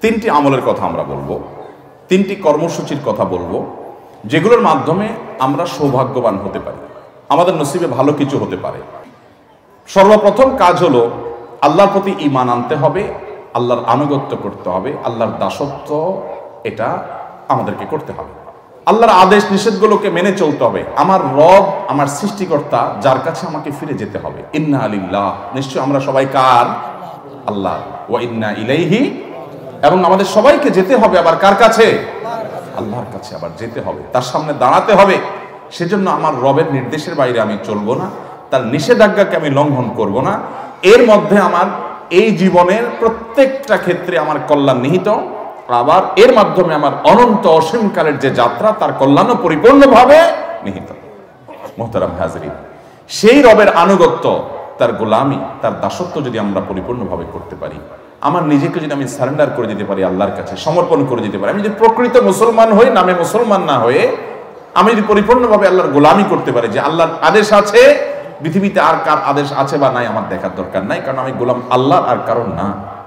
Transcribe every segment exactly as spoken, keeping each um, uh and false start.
তিনটি আমলের কথা আমরা বলবো, তিনটি কর্মসূচির কথা বলবো, যেগুলোর মাধ্যমে আমরা সৌভাগ্যবান হতে পারি, আমাদের নসিবে ভালো কিছু হতে পারে। সর্বপ্রথম কাজ হলো আল্লাহর প্রতি ঈমান আনতে হবে, আল্লাহর আনুগত্য করতে হবে, আল্লাহর দাসত্ব এটা আমাদেরকে করতে হবে, আল্লাহর আদেশ নিষেধগুলোকে মেনে চলতে হবে। আমার রব, আমার সৃষ্টিকর্তা, যার কাছে আমাকে ফিরে যেতে হবে। ইন্না লিল্লাহ, নিশ্চয় আমরা সবাই কার? আল্লাহ। ওয়া ইন্না ইলাইহি, এবং আমাদের সবাইকে যেতে হবে আবার কার কাছে? আল্লাহর কাছে আবার যেতে হবে, তার সামনে দাঁড়াতে হবে। সেজন্য আমার রবের নির্দেশের বাইরে আমি চলবো না, তার নিষেধাজ্ঞাকে আমি লঙ্ঘন করব না। এর মধ্যে আমার এই জীবনের প্রত্যেকটা ক্ষেত্রে আমার কল্যাণ নিহিত, আবার এর মাধ্যমে আমার অনন্ত অসীমকালের যে যাত্রা, তার কল্যাণও পরিপূর্ণভাবে নিহিত। মুহতারাম হাজরিন, সেই রবের আনুগত্য, তার গোলামি, তার দাসত্ব যদি আমরা পরিপূর্ণভাবে করতে পারি, আমার নিজেকে যদি আমি সারেন্ডার করে দিতে পারি, আল্লাহর কাছে সমর্পণ করে দিতে পারি, আমি যদি প্রকৃত মুসলমান হই, নামে মুসলমান না হয়ে আমি যদি পরিপূর্ণভাবে আল্লাহর গোলামি করতে পারি, যে আল্লাহর আদেশ আছে, পৃথিবীতে আর কার আদেশ আছে বা নাই আমার দেখার দরকার নাই, কারণ আমি গোলাম আল্লাহ আর কারণ না।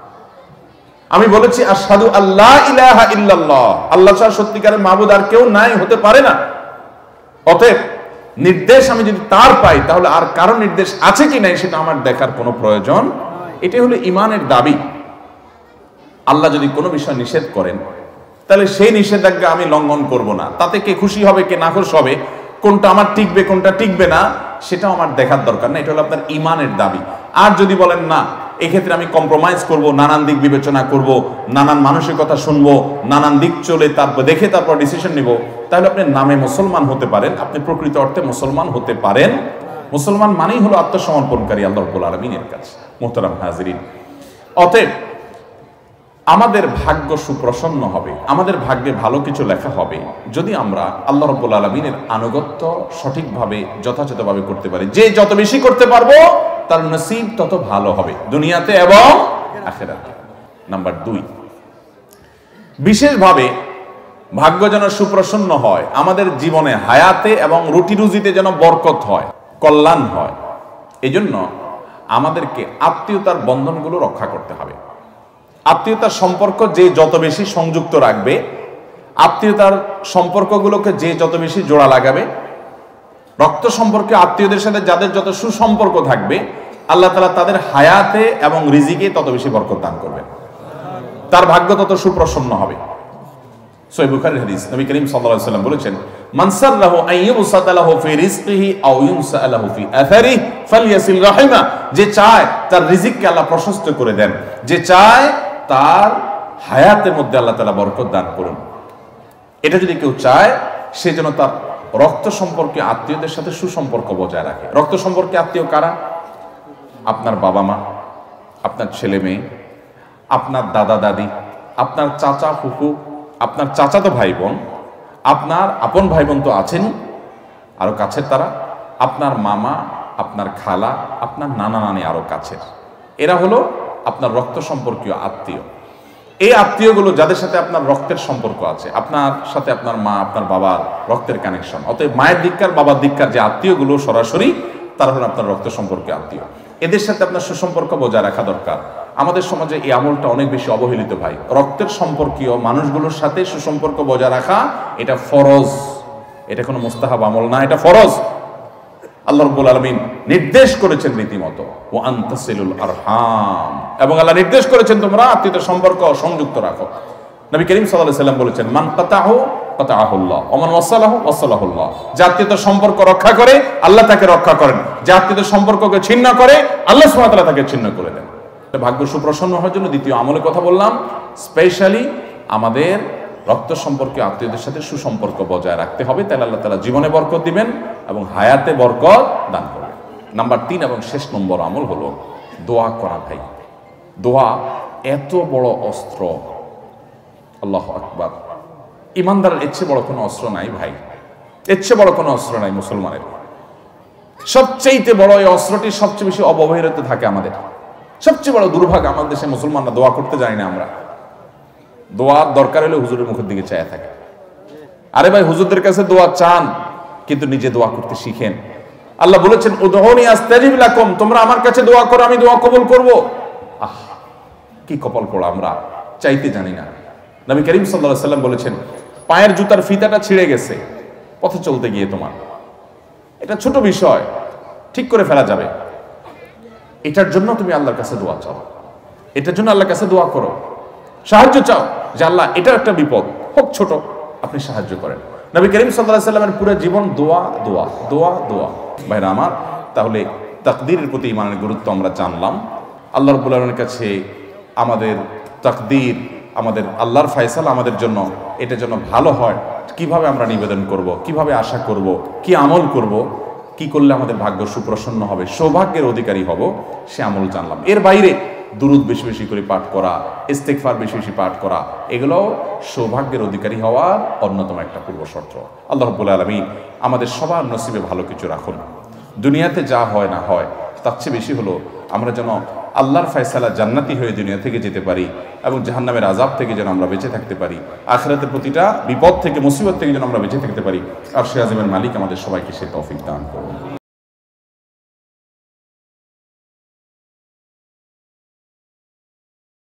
আমি বলেছি আশহাদু আল্লা ইলাহা ইল্লাল্লাহ, আল্লাহ ছাড়া সত্যিকারের মাবুদ আর কেউ নাই, হতে পারে না। অতএব নির্দেশ আমি যদি তার পাই, তাহলে আর কারো নির্দেশ আছে কি নাই সেটা আমার দেখার কোনো প্রয়োজন। এটাই হলো ঈমানের দাবি। আল্লাহ যদি কোনো বিষয় নিষেধ করেন, তাহলে সেই নিষেধাজ্ঞা আমি লঙ্ঘন করব না। তাতে কে খুশি হবে, কে নাখুশ হবে, কোনটা আমার টিকবে কোনটা টিকবে না, সেটাও আমার দেখার দরকার না। এটা হলো আপনার ঈমানের দাবি। আর যদি বলেন না, এক্ষেত্রে আমি কম্প্রোমাইজ করব, নানান দিক বিবেচনা করব, নানান মানুষের কথা শুনবো, নানান দিক চলে তারপর দেখে তারপর ডিসিশন নিব, তাহলে আপনি নামে মুসলমান হতে পারেন, আপনি প্রকৃত অর্থে মুসলমান হতে পারেন। মুসলমান মানেই হলো আত্মসমর্পণকারী আল্লাহ রাব্বুল আলামিনের কাছে। মুহতারাম হাজিরিন, অতএব আমাদের ভাগ্য সুপ্রসন্ন হবে, আমাদের ভাগ্যে ভালো কিছু লেখা হবে যদি আমরা আল্লাহ রাব্বুল আলামিনের আনুগত্য সঠিকভাবে যথাযথভাবে করতে পারি। যে যত বেশি করতে পারবো, তার নসিব তত ভালো হবে দুনিয়াতে এবং আখিরাতে। নাম্বার দুই, বিশেষভাবে ভাগ্য যেন সুপ্রসন্ন হয়, আমাদের জীবনে হায়াতে এবং রুটি রুজিতে যেন বরকত হয়, কল্যাণ হয়। এজন্য আমাদেরকে আত্মীয়তার বন্ধনগুলো রক্ষা করতে হবে। আত্মীয়তার সম্পর্ক যে যত বেশি সংযুক্ত রাখবে, আত্মীয়তার সম্পর্কগুলোকে যে যত বেশি জোড়া লাগাবে, রক্ত সম্পর্কে আত্মীয়দের সাথে যাদের যত সুসম্পর্ক থাকবে, আল্লাহ তাআলা তাদের হায়াতে এবং রিজিকে তত বেশি বরকত দান করবেন, তার ভাগ্য তত সুপ্রসন্ন হবে। সহিহ বুখারীর হাদিস, নবী করিম সাল্লাল্লাহু আলাইহি ওয়াসাল্লাম বলেছেন, মান সাররাহু আন ইউবসাতা লাহু ফি রিজকিহি আও ইউনসা লাহু ফি আথারিহি ফালইয়াসিল রাহিমা, যে চায় তার রিজিককে আল্লাহ প্রশস্ত করে দেন, যে চায় তার হায়াতের মধ্যে আল্লাহ তাআলা বরকত দান করুন, এটা যদি কেউ চায়, সে যেন তার রক্ত সম্পর্কে আত্মীয়দের সাথে সুসম্পর্ক বজায় রাখে। রক্ত সম্পর্কে আত্মীয় কারা? আপনার বাবা মা, আপনার ছেলে মেয়ে, আপনার দাদা দাদি, আপনার চাচা ফুফু, আপনার চাচাতো ভাই বোন, আপনার আপন ভাই বোন তো আছেনই, আরো কাছের তারা, আপনার মামা, আপনার খালা, আপনার নানা নানি আরো কাছের, এরা হলো আপনার রক্ত সম্পর্কীয় আত্মীয়। এই আত্মীয়গুলো যাদের সাথে আপনার রক্তের সম্পর্ক আছে, আপনার সাথে আপনার মা, আপনার বাবার রক্তের কানেকশন, অতএব মায়ের দিককার বাবার দিককার যে আত্মীয়গুলো সরাসরি, তারা হলো আপনার রক্ত সম্পর্কীয় আত্মীয়। এদের সাথে আপনার সুসম্পর্ক বজায় রাখা দরকার। আমাদের সমাজে এই আমলটা অনেক বেশি অবহেলিত ভাই। রক্তের সম্পর্কীয় মানুষগুলোর সাথে সুসম্পর্ক বজায় রাখা এটা ফরজ, এটা কোনো মুস্তাহাব আমল না, এটা ফরজ। আল্লাহ রাব্বুল আলামিন নির্দেশ করেছেন রীতিমতো ওয়া আনতাসিলুল আরহাম, এবং আল্লাহ নির্দেশ করেছেন তোমরা আত্মীয়তার সম্পর্ক সংযুক্ত রাখো। নবী করিম সাল্লাল্লাহু আলাইহি ওয়াসাল্লাম বলেছেন, মান কাতাহু কাতাহুল্লাহ ওয়া মান ওয়াসালাহু ওয়াসালাহুল্লাহ, যে আত্মীয়তার সম্পর্ক রক্ষা করে আল্লাহ তাকে রক্ষা করেন, যে আত্মীয়তার সম্পর্ককে ছিন্ন করে আল্লাহ সুবহানাহু ওয়া তাআলা তাকে ছিন্ন করে দেন। ভাগ্য সুপ্রসন্ন হওয়ার জন্য দ্বিতীয় আমলের কথা বললাম, স্পেশালি আমাদের রক্ত সম্পর্কে আত্মীয়দের সাথে সুসম্পর্ক বজায় রাখতে হবে, তাহলে আল্লাহ তাআলা জীবনে বরকত দিবেন এবং হায়াতে বরকত দান করবেন। নাম্বার তিন এবং শেষ নম্বর আমল হলো দোয়া করা ভাই। দোয়া এত বড় অস্ত্র, আল্লাহু আকবার। ইমানদারের এর চেয়ে বড় কোনো অস্ত্র নাই ভাই, এর চেয়ে বড় কোনো অস্ত্র নাই মুসলমানের। সবচেয়ে বড় এই অস্ত্রটি সবচেয়ে বেশি অবহেলিত থাকে আমাদের। সবচেয়ে বড় দুর্ভাগ্য আমাদের দেশে মুসলমানরা দোয়া করতে জানি না। আমরা দোয়ার দরকার হলে হুজুরের মুখের দিকে চায় থাকে। আরে ভাই, হুজুরদের কাছে দোয়া চান, কিন্তু নিজে দোয়া করতে শিখেন। আল্লাহ বলেছেন, উদউনি আস্তাজিব লাকুম, তোমরা আমার কাছে দোয়া করো, আমি দোয়া কবুল করব। আহ, কি কপাল পোড়া আমরা! চাইতে জানি না। নবী করিম সাল্লাল্লাহু আলাইহি সাল্লাম বলেছেন, পায়ের জুতার ফিতাটা ছিঁড়ে গেছে পথে চলতে গিয়ে তোমার, এটা ছোট বিষয়, ঠিক করে ফেলা যাবে, এটার জন্য তুমি আল্লাহর কাছে দোয়া চাও, এটার জন্য আল্লাহর কাছে দোয়া করো, সাহায্য চাও যে আল্লাহ এটা একটা বিপদ হোক ছোট, আপনি সাহায্য করেন। নবী করিম সাল্লাল্লাহু আলাইহি সাল্লামের পুরো জীবন দোয়া দোয়া দোয়া দোয়া। ভাইরা আমার, তাহলে তাকদীরের প্রতি ইমানের গুরুত্ব আমরা জানলাম। আল্লাহ রাব্বুল আলামিনের কাছে আমাদের তাকদীর, আমাদের আল্লাহর ফয়সালা আমাদের জন্য, এটা যেন ভালো হয়, কিভাবে আমরা নিবেদন করব, কিভাবে আশা করব, কি আমল করব, কি করলে আমাদের ভাগ্য সুপ্রসন্ন হবে, সৌভাগ্যের অধিকারী হব, সে আমল জানলাম। এর বাইরে দুরূদ বেশি বেশি করে পাঠ করা, ইস্তেগফার বেশি বেশি পাঠ করা, এগুলো সৌভাগ্যের অধিকারী হওয়ার অন্যতম একটা পূর্ব শর্ত। আল্লাহ রাব্বুল আলামিন আমাদের সবার নসিবে ভালো কিছু রাখুন। দুনিয়াতে যা হয় না হয় তার চেয়ে বেশি হলো আমরা যেন আল্লাহর ফয়সালা জান্নাতি হয়ে দুনিয়া থেকে যেতে পারি এবং জাহান্নামের আযাব থেকে যেন আমরা বেঁচে থাকতে পারি, আখিরাতের প্রতিটা বিপদ থেকে, মুসিবত থেকে যেন আমরা বেঁচে থাকতে পারি। আর সে আযমের মালিক আমাদের সবাইকে সে তৌফিক দান করুন।